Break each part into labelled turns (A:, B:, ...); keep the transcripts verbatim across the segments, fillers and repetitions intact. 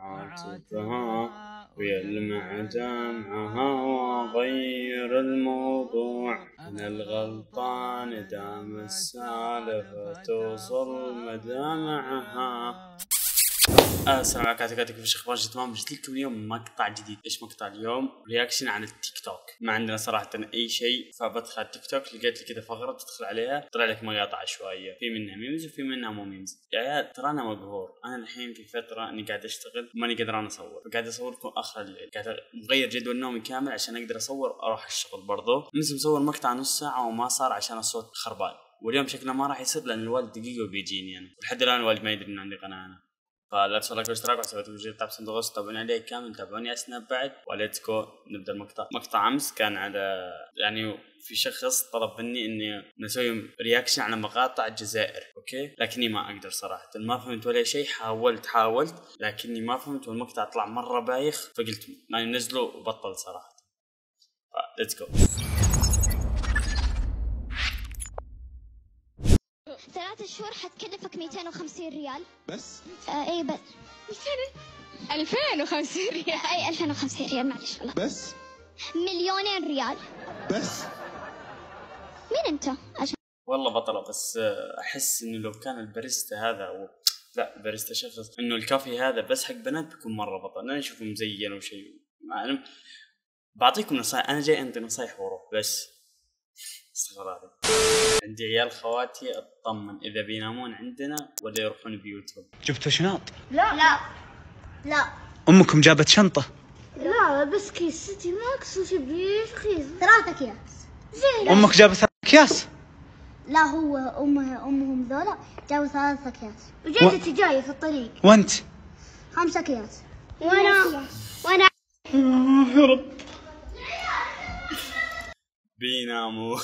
A: عاتبها ويلمع دمعها وغير الموضوع. أنا الغلطان دام السالفة توصل مدامعها. السلام عليكم كاتب في اخبار تمام. جبت لكم اليوم مقطع جديد. ايش مقطع اليوم؟ رياكشن عن التيك توك. ما عندنا صراحه اي شيء، فبدخل التيك توك لقيت لي كذا فقره تدخل عليها طلع لك مقاطع عشوائيه، في منها ميمز وفي منها مو ميمز. يا عيال ترى انا مقهور. انا الحين في فتره اني قاعد اشتغل ماني قادر انا اصور، قاعد اصور لكم اخر الليل، قاعد مغير جدول نومي كامل عشان اقدر اصور اروح الشغل. برضه لسه مصور مقطع نص ساعه وما صار عشان الصوت خربان، واليوم شكله ما راح يصير لان الوالد دقيقه وبيجيني انا، ولحد الان الوالد ما يدري ان عندي قناه انا. فلا تنسوا لايك واشتراك وسويتوا فيديو تاب صندوق الوصف، تابعوني عليه كامل، تابعوني على سناب بعد. وليتسكو نبدا المقطع. مقطع امس كان على يعني في شخص طلب مني اني نسوي رياكشن على مقاطع الجزائر، اوكي، لكني ما اقدر صراحه، ما فهمت ولا شيء. حاولت حاولت لكني ما فهمت، والمقطع طلع مره بايخ، فقلت ما ننزله وبطل صراحه. ليتس جو.
B: ثلاثة شهور حتكلفك مئتين وخمسين ريال
C: بس؟
B: آه اي بس
D: مئتين ألفين وخمسين ريال.
B: اي ألفين وخمسين ريال معلش والله.
C: بس؟
B: مليونين ريال
C: بس؟
B: مين انت؟ عشان
A: والله بطلة، بس احس انه لو كان الباريستا هذا و... لا الباريستا شخص، انه الكافي هذا بس حق بنات بيكون مرة بطل. انا اشوفه مزين وشيء. انا بعطيكم نصائح، انا جاي انت نصائح واروح بس. استغفر. عندي عيال خواتي اطمن اذا بينامون عندنا ولا يروحون بيوتهم.
E: جبتوا شنط؟
B: لا لا لا.
E: امكم جابت شنطه؟
B: لا بس كيس سيتي ماكس وشبيه رخيص. ثلاثة اكياس زين.
E: امك جابت ثلاث اكياس؟
B: لا هو امه امهم ذولا جابوا ثلاثة اكياس، وجدتي جايه في الطريق.
E: وانت؟
B: خمسة اكياس. وانا وانا
E: يا رب
A: بيناموا.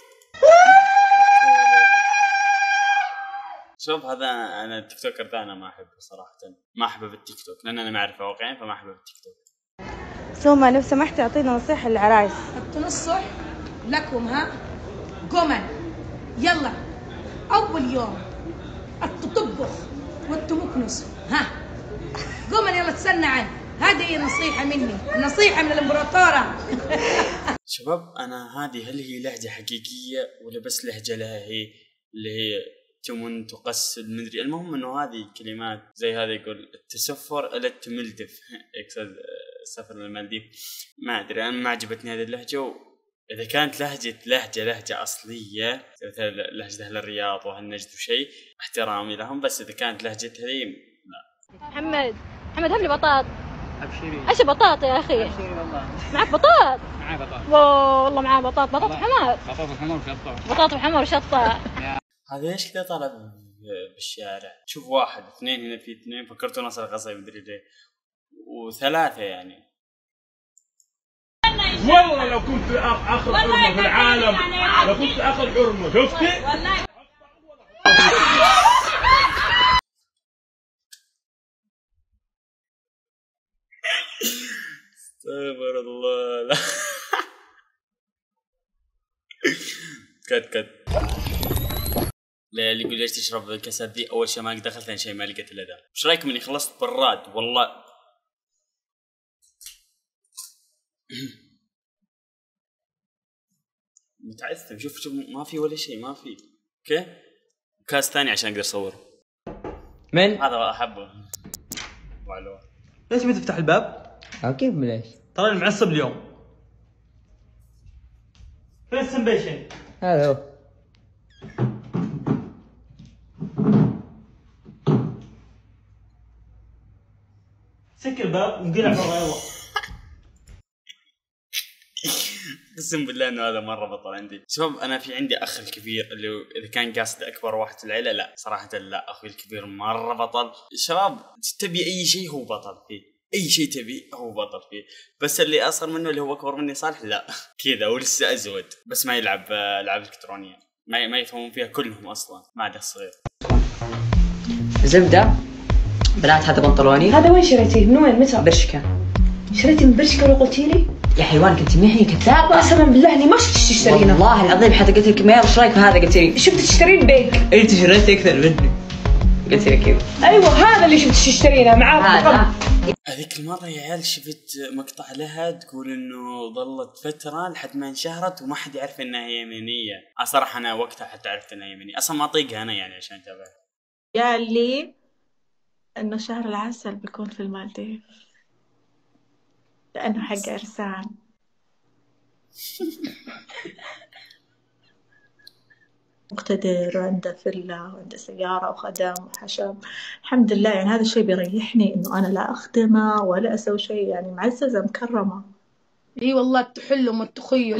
A: شوف هذا انا التيك توكر ذا انا ما احبه صراحه، ما احبه بالتيك توك لان انا ما اعرفه واقعيا، فما احبه بالتيك توك.
F: سوما لو سمحتي اعطينا نصيحه للعرايس.
D: التنصح لكم ها قمن. يلا اول يوم التطبخ والتمكنس، ها قمن يلا تسنى عنه. هذه هي نصيحه مني، نصيحه من الامبراطوره.
A: شباب انا هذه هل هي لهجه حقيقيه ولا بس لهجه لها هي اللي هي تمن تقصد مدري. المهم انه هذه كلمات زي هذا يقول التسفر الى التملدف، يقصد سفر للمالديف. ما ادري انا ما عجبتني هذه اللهجه. واذا كانت لهجه لهجه لهجه اصليه مثل لهجه اهل الرياض واهل نجد وشيء احترامي لهم، بس اذا كانت لهجتها هذه لا.
G: محمد محمد هب لي بطاط.
H: ابشري.
G: ايش بطاط يا اخي؟
H: ابشري والله.
G: معك بطاط؟
H: معي بطاط.
G: والله معاه بطاط. بطاط وحمار.
H: بطاط وحمار وشطه.
G: بطاط وحمار وشطه.
A: هذا ايش كذا طالع بالشارع؟ شوف واحد اثنين هنا، في اثنين فكرتوا ناصر الغصبي مدري ليه، وثلاثة يعني.
I: والله لو كنت اخر حرمة في العالم لو كنت اخر حرمة. شفتي؟ والله
A: استغفر الله. لا كت كت. لا اللي يقول ليش تشرب الكاسات دي، اول شيء ما دخلت ثاني شيء ما لقيت الا ذا. ايش رايكم اني خلصت براد والله. متعثم. شوف شوف ما في ولا شيء، ما في. اوكي كاس ثاني عشان اقدر اصور.
H: من؟
A: هذا احبه. وعلوه.
E: ليش ما تفتح الباب؟
H: كيف ليش؟
E: ترى معصب اليوم. فين السمبيشن؟
H: هذا هو.
E: سكر الباب ونقلع برا يلا.
A: اقسم بالله انه هذا مره بطل عندي. شباب انا في عندي اخ الكبير اللي اذا كان قاصد اكبر واحد في العيله، لا صراحه لا، اخوي الكبير مره بطل. شباب تبي اي شيء هو بطل فيه، اي شيء تبي هو بطل فيه، بس اللي اصغر منه اللي هو اكبر مني صالح لا كذا ولسه ازود، بس ما يلعب العاب الكترونيه، ما ما يفهمون فيها كلهم اصلا ما عدا الصغير.
H: زبده بنات. هذا بنطلوني.
F: هذا وين شريتيه؟ من وين؟ متى؟
H: برشكه.
F: شريتي من برشكه لو قلتي لي؟
H: يا حيوان كنت محني كذاب.
F: قسما بالله اني ما شفت تشترينه.
H: والله العظيم حتى قلت لك ما ايش رايك في هذا؟ قلت لي
F: شفت تشترين بيك.
H: انت شريتي اكثر مني. قلت لك كذا.
F: ايوه هذا اللي شفت تشترينه معاه.
H: هذا
A: هذيك المرة يا عيال شفت مقطع لها تقول انه ظلت فترة لحد ما انشهرت وما حد يعرف انها يمنية. صراحة انا وقتها حتى عرفت انها يمنية، اصلا ما اطيقها انا يعني عشان اتابعها.
C: قال لي انه شهر العسل بيكون في المالديف لانه حق عرسان. مقتدر وعنده فيلا وعنده سيارة وخدم وحشم، الحمد لله. يعني هذا الشيء بيريحني انه انا لا اخدمه ولا اسوي شيء، يعني معززة مكرمة.
D: اي والله التحلم والتخيل.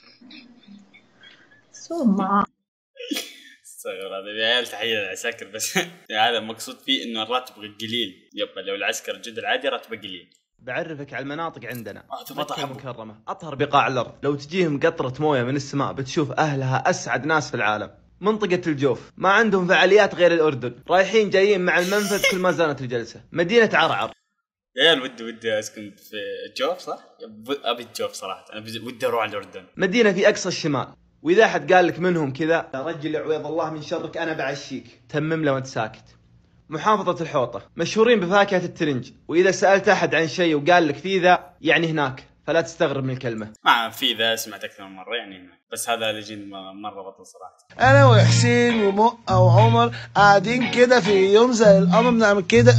C: ثم
A: استغفر هذا يا عيال تحية للعساكر بس هذا مقصود فيه انه الراتب قليل. يبا لو العسكر الجد العادي راتبه قليل.
J: بعرفك على المناطق عندنا
A: مكة
J: المكرمة أطهر بقاع الأرض. لو تجيهم قطرة موية من السماء بتشوف أهلها أسعد ناس في العالم. منطقة الجوف ما عندهم فعاليات غير الأردن، رايحين جايين مع المنفذ كل ما زانت الجلسة. مدينة عرعر
A: يا عيال ودي ودي أسكن في الجوف صح؟ أبي الجوف صراحة، أنا ودي أروح على الأردن.
J: مدينة في أقصى الشمال، وإذا حد قال لك منهم كذا رجل عويض الله من شرك أنا بعشيك، تمم له وأنت ساكت. محافظة الحوطة مشهورين بفاكهة الترنج، وإذا سألت أحد عن شيء وقال لك في ذا يعني هناك، فلا تستغرب من الكلمة.
A: ما في ذا سمعت أكثر من مرة يعني هناك. بس هذا اللي جيت مرة بطل صراحة.
K: أنا وحسين ومقة وعمر قاعدين كده في يوم زي القمر بنعمل كده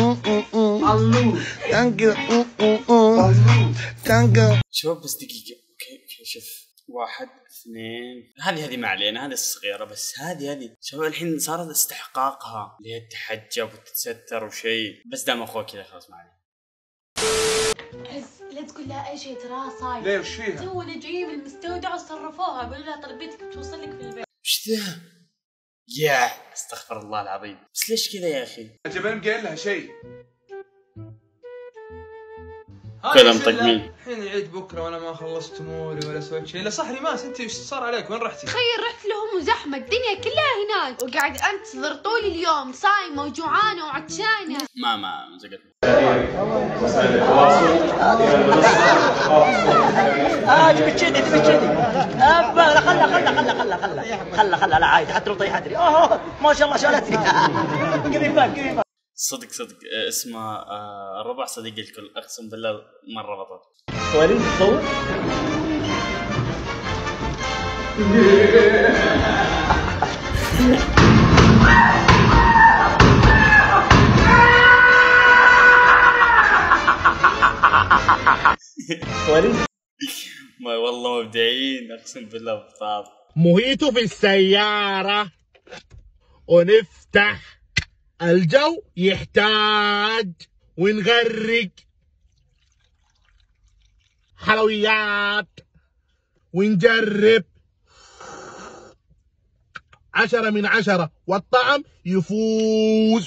K: كان كده كان كده.
A: شوف بس دقيقة، أوكي شوف واحد اثنين، هذه هذه ما علينا، هذه الصغيرة، بس هذه هذه شباب الحين صارت استحقاقها اللي هي تتحجب وتتستر وشيء، بس دام اخوك كذا خلاص ما عليه.
L: لا تقول لها اي شيء تراها صاير.
K: ليه وش فيها؟
L: تونا جايين من المستودع وصرفوها، قالوا لها طلبتك بتوصل لك في البيت.
A: وش ذا؟ يا استغفر الله العظيم، بس ليش كذا يا اخي؟
K: جبان قايل لها شيء.
A: كلام طقمين.
J: الحين العيد بكره وانا ما خلصت اموري ولا سويت شيء. لا صح ريماس انت ايش صار عليك؟ وين رحتي؟
L: تخيل رحت لهم وزحمه الدنيا كلها هناك وقاعد انتظر طول اليوم صايمه وجوعانه وعطشانه.
A: ما ما مزقتني.
M: اه تبي تشدي تبي تشدي ابا خلا خلا خلا خلا خلا خلا خلا لا عادي حتى لو طيح ادري. اوه ما شاء الله شالتني. قريبك قريبك.
A: صدق صدق اسمه الربع صديق الكل، اقسم بالله مره بطل.
M: وليد تصور
A: وليد ما والله مبدعين اقسم بالله بطاط.
N: مهيته في السياره ونفتح الجو يحتاج ونغرق حلويات ونجرب عشرة من عشرة والطعم يفوز.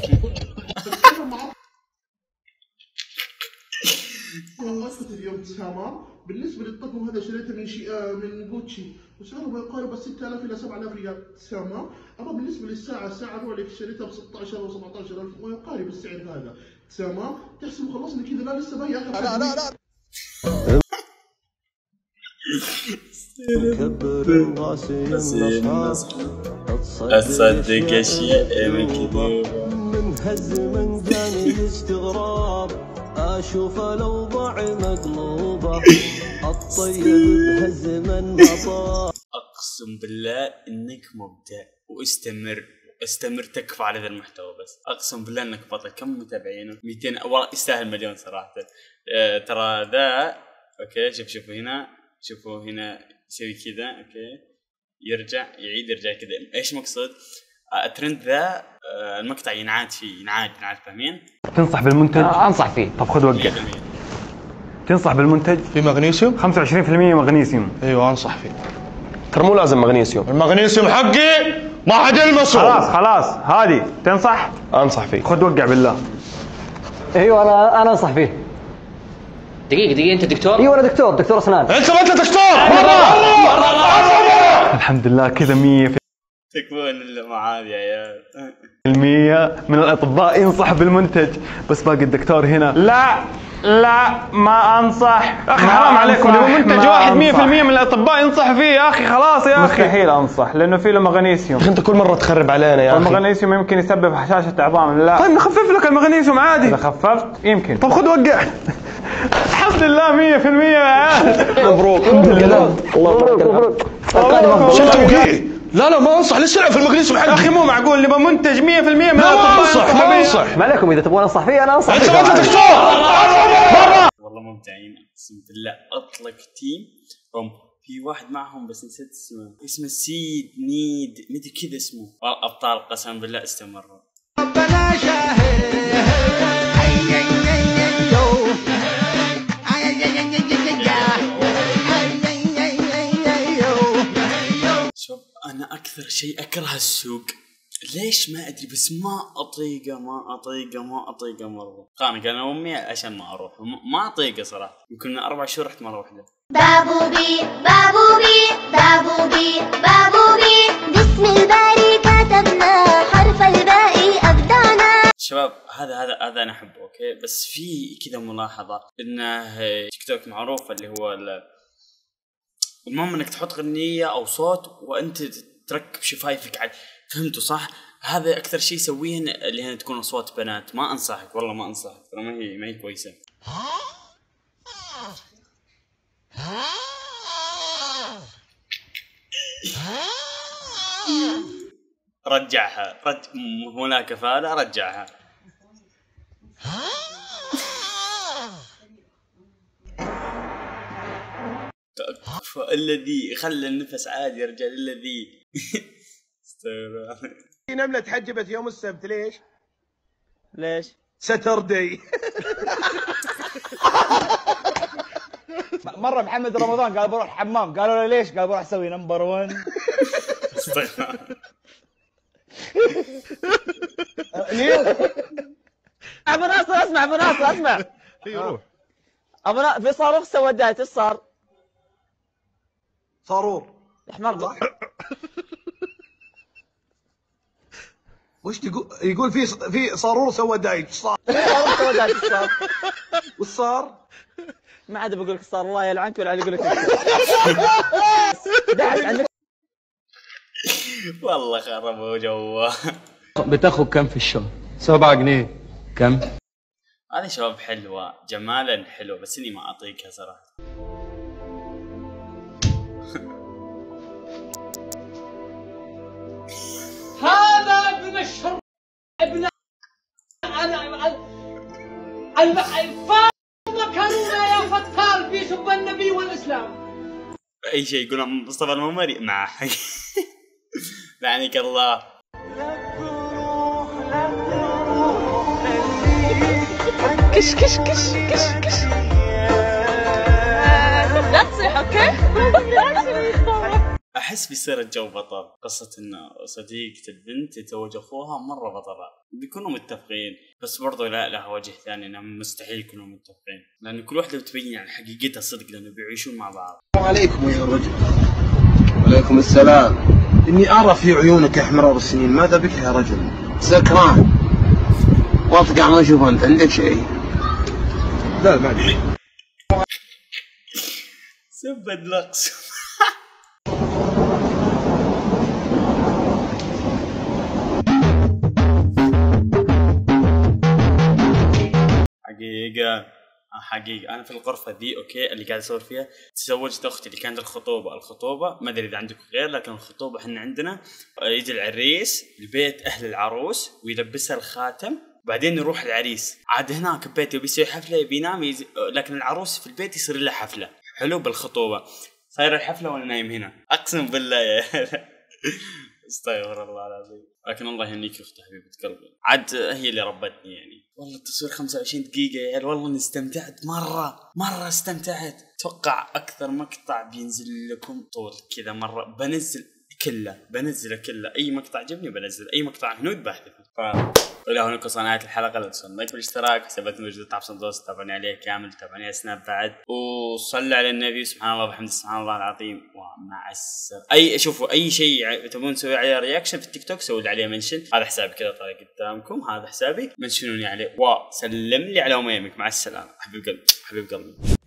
K: خلصت اليوم تمام. بالنسبة للطقم هذا شريته من شي آه من جوتشي وسعره ما يقارب ستة آلاف إلى سبعة آلاف ريال تمام. أما بالنسبة للساعة الساعة الأولى شريتها ب ستة عشر أو سبعة عشر ألف ما يقارب السعر هذا تمام. تحسب خلصنا كذا؟ لا لسه باقي آخر حاجة. لا لا لا
A: أصدق شيء من كذوب
O: من هزم ثاني استغراب أشوف الأوضاع مقلوبة الطيب بهزم النطاق.
A: أقسم بالله إنك مبدع واستمر استمر تكفى على هذا المحتوى. بس أقسم بالله إنك بطل. كم متابعينه؟ مئتين والله يستاهل مليون صراحة. أه ترى ذا أوكي. شوف شوفوا هنا شوفوا هنا يسوي كذا أوكي يرجع يعيد يرجع كذا. إيش مقصود؟ الترند ذا المقطع ينعاد فيه ينعاد ينعاد فاهمين؟
P: تنصح بالمنتج؟ آه انصح فيه. طب خذ وقف. تنصح بالمنتج؟
Q: في مغنيسيوم؟
P: خمسة وعشرين بالمئة مغنيسيوم.
Q: ايوه انصح فيه.
R: ترى مو لازم مغنيسيوم.
Q: المغنيسيوم حقي ما حد يلمسه.
P: خلاص خلاص هذه تنصح؟
R: انصح فيه.
P: خذ وقع بالله.
M: ايوه انا انا انصح فيه.
H: دقيقة دقيقة انت دكتور؟
M: ايوه انا دكتور دكتور اسنان.
Q: انت ما انت دكتور.
P: الحمد لله كذا مية
A: تكفون الا معاذ يا عيال.
P: المية من الأطباء ينصح بالمنتج، بس باقي الدكتور هنا لا لا ما انصح. يا اخي حرام عليكم، منتج واحد مية بالمية من الاطباء ينصح فيه يا اخي، خلاص يا اخي. مستحيل انصح لانه فيه له مغنيسيوم.
R: انت كل مره تخرب علينا يا اخي.
P: المغنيسيوم يمكن يسبب هشاشه عظام. لا
R: طيب نخفف لك المغنيسيوم عادي.
P: اذا خففت يمكن.
R: طب خذ وقع.
P: الحمد لله مية بالمية يا عيال.
R: مبروك الحمد لله. الله مبروك. شو التوقيع؟ لا لا ما انصح، لسه في المغنيسيوم حقي.
P: يا اخي مو معقول نبغى منتج مية بالمية من
R: الاطباء. ما انصح ما انصح.
H: ما عليكم اذا تبغون انصح فيه انا انصح
R: انت
H: فيه.
R: ما انت دكتور.
A: والله ممتعين اقسم بالله. اطلق تيم هم في واحد معهم بس نسيت اسمه، اسمه سيد نيد مدري كذا اسمه. ابطال قسم بالله استمروا.
O: ربنا شاهد.
A: شوف انا اكثر شيء اكره السوق، ليش ما ادري بس ما اطيقه ما اطيقه ما اطيقه مره. خانق انا امي عشان ما اروح، ما اطيقه صراحه. يمكن من اربع شهور رحت مره واحده.
B: بابوبي بابوبي بابوبي بابوبي باسم الباري كتبنا حرف الباقي ابدعنا.
A: شباب هذا هذا هذا انا احبه اوكي، بس في كذا ملاحظه انه تيك توك معروف اللي هو المهم انك تحط غنية او صوت وانت تركب شفايفك على، فهمتوا صح؟ هذا اكثر شيء يسويه اللي هنا تكون اصوات بنات. ما انصحك والله ما انصحك، ترى ما هي ما هي كويسه. رجعها رج هناك كفاله رجعها. الذي خلى النفس عادي يا رجال. الذي
N: في نملة تحجبت يوم السبت ليش؟
M: ليش؟
N: ستردي.
M: مرة محمد رمضان قال بروح الحمام، قالوا له ليش؟ قال بروح اسوي نمبر ون. ابو ناصر اسمع، ابو ناصر اسمع.
N: اي روح.
M: ابو ناصر في صاروخ سوى دايت، ايش صار؟
N: صاروخ
M: احمر.
N: وش تقول؟ يقول في في صارور سوى دايت، ايش صار؟
M: صاروخ سوى دايت، ايش صار؟
N: وش صار؟
M: ما عاد بقول لك صار، الله يلعنك ولا يقول لك دعس عندك.
A: والله خربوا جوه.
P: بتاخذ كم في الشهر؟
R: سبعة جنيه.
P: كم؟
A: هذه شباب حلوه جمالا حلوه بس اني ما اطيقها صراحه.
E: هذا ابن الشر ابن انا الفار مكاننا يا فتار في سب النبي والاسلام.
A: اي شيء يقولون مصطفى الممري مع لعنك الله.
L: كش كش كش كش كش لا تصيح اوكي.
A: احس بيصير الجو بطل. قصه انه صديقة البنت يتزوج اخوها مره بطلة، بيكونوا متفقين بس برضو لا لها وجه ثاني انهم مستحيل يكونوا متفقين، لان كل واحده بتبين عن حقيقتها صدق لانه بيعيشون مع بعض.
N: السلام عليكم يا رجل. وعليكم السلام. اني ارى في عيونك احمرار السنين، ماذا بك يا رجل؟ سكران واطقع ما اشوف انت عندك شيء؟ لا ما عندي.
A: سبد لقص. حقيقة حقيقة أنا في الغرفة ذي أوكي اللي قاعد أصور فيها تزوجت أختي اللي كانت الخطوبة. الخطوبة ما أدري إذا عندكم غير، لكن الخطوبة إحنا عندنا يجي العريس لبيت أهل العروس ويلبسها الخاتم، بعدين يروح العريس عاد هناك ببيته وبيسوي حفلة يبي ينام يز... لكن العروس في البيت يصير لها حفلة. حلو بالخطوبة صاير الحفلة وأنا نايم هنا أقسم بالله يا استغفر الله العظيم. لكن الله يهنيك يا اختي حبيبه قلبي، عاد هي اللي ربتني يعني. والله التصوير خمسة وعشرين دقيقة يا عيال، والله اني استمتعت مرة مرة استمتعت. اتوقع اكثر مقطع بينزل لكم طول كذا مرة بنزل كله بنزله كله. اي مقطع عجبني بنزل، اي مقطع هنود بحذفه. ف والى هنا وصلنا نهاية الحلقة. لا تنسوا اللايك والاشتراك، حسابات موجودة تحت صندوق، تابعوني عليه كامل، تابعوني على سناب بعد، وصلوا على النبي. سبحان الله وبحمده سبحان الله العظيم، ومع السلامة. اي شوفوا اي شيء تبون تسوي عليه رياكشن في التيك توك سووا لي عليه منشن. هذا حسابي كذا طالع قدامكم، هذا حسابي منشنوني عليه وسلم لي على اميمك. مع السلامة حبيب قلبي حبيب قلبي.